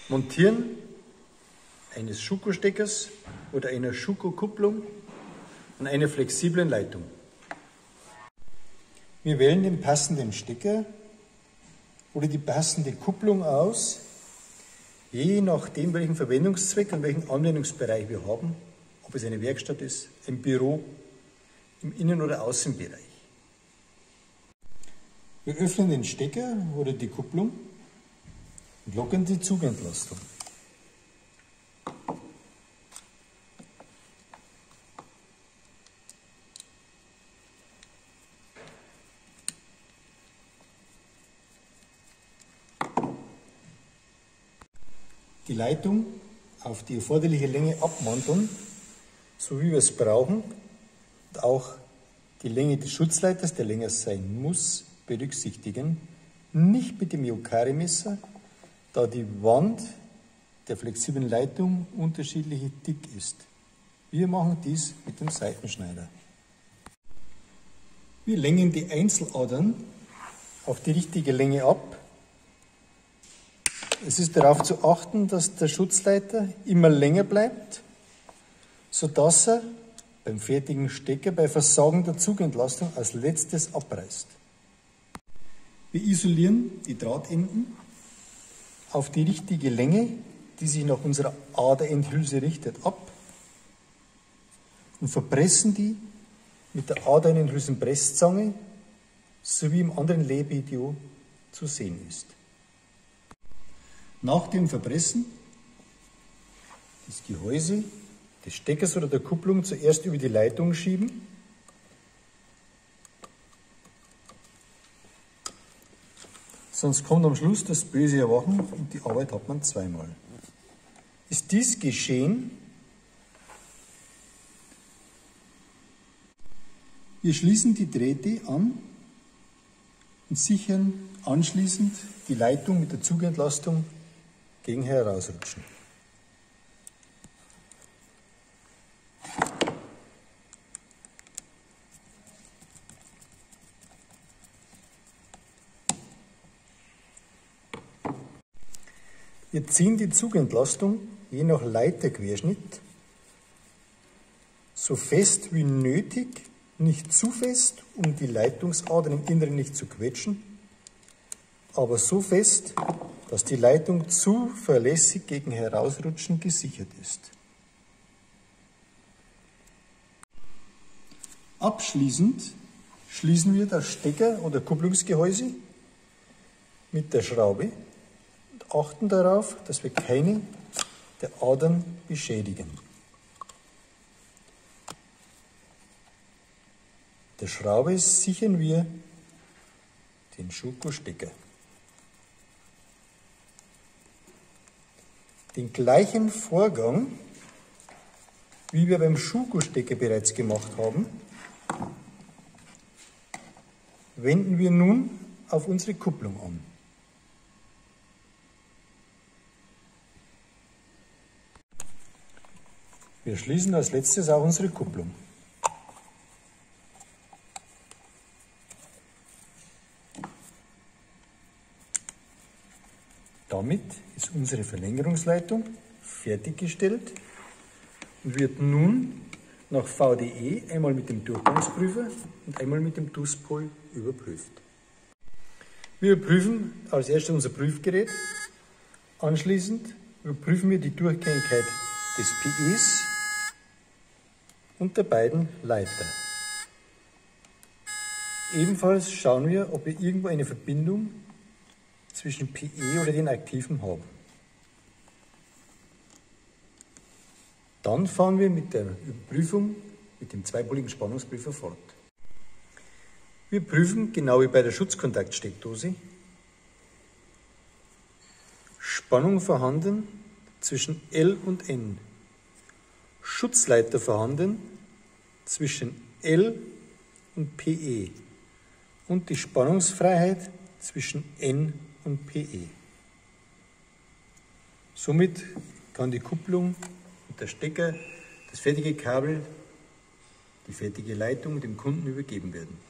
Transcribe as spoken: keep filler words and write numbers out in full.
Montieren eines Schuko-Steckers oder einer Schuko-Kupplung an einer flexiblen Leitung. Wir wählen den passenden Stecker oder die passende Kupplung aus, je nachdem, welchen Verwendungszweck und welchen Anwendungsbereich wir haben, ob es eine Werkstatt ist, ein Büro, im Innen- oder Außenbereich. Wir öffnen den Stecker oder die Kupplung und lockern die Zugentlastung. Die Leitung auf die erforderliche Länge abmanteln, so wie wir es brauchen, und auch die Länge des Schutzleiters, der länger sein muss, berücksichtigen. Nicht mit dem Yokari-Messer, da die Wand der flexiblen Leitung unterschiedlich dick ist. Wir machen dies mit dem Seitenschneider. Wir längen die Einzeladern auf die richtige Länge ab. Es ist darauf zu achten, dass der Schutzleiter immer länger bleibt, sodass er beim fertigen Stecker bei Versagen der Zugentlastung als letztes abreißt. Wir isolieren die Drahtenden auf die richtige Länge, die sich nach unserer Aderendhülse richtet, ab und verpressen die mit der Aderendhülsenpresszange, so wie im anderen Lehrvideo zu sehen ist. Nach dem Verpressen das Gehäuse des Steckers oder der Kupplung zuerst über die Leitung schieben, sonst kommt am Schluss das böse Erwachen und die Arbeit hat man zweimal. Ist dies geschehen, wir schließen die Drähte an und sichern anschließend die Leitung mit der Zugentlastung gegen Herausrutschen. Wir ziehen die Zugentlastung je nach Leiterquerschnitt so fest wie nötig, nicht zu fest, um die Leitungsadern im Inneren nicht zu quetschen, aber so fest, dass die Leitung zuverlässig gegen Herausrutschen gesichert ist. Abschließend schließen wir das Stecker- oder Kupplungsgehäuse mit der Schraube und achten darauf, dass wir keine der Adern beschädigen. Mit der Schraube sichern wir den Schuko-Stecker. Den gleichen Vorgang, wie wir beim Schuko-Stecker bereits gemacht haben, wenden wir nun auf unsere Kupplung an. Wir schließen als letztes auch unsere Kupplung. Damit ist unsere Verlängerungsleitung fertiggestellt und wird nun nach V D E einmal mit dem Durchgangsprüfer und einmal mit dem DUS-Pol überprüft. Wir überprüfen als erstes unser Prüfgerät. Anschließend überprüfen wir die Durchgängigkeit des P Es und der beiden Leiter. Ebenfalls schauen wir, ob wir irgendwo eine Verbindung zwischen P E oder den Aktiven haben. Dann fahren wir mit der Überprüfung mit dem zweipoligen Spannungsprüfer fort. Wir prüfen, genau wie bei der Schutzkontaktsteckdose, Spannung vorhanden zwischen L und N, Schutzleiter vorhanden zwischen L und P E und die Spannungsfreiheit zwischen N und P E. Somit kann die Kupplung und der Stecker, das fertige Kabel, die fertige Leitung dem Kunden übergeben werden.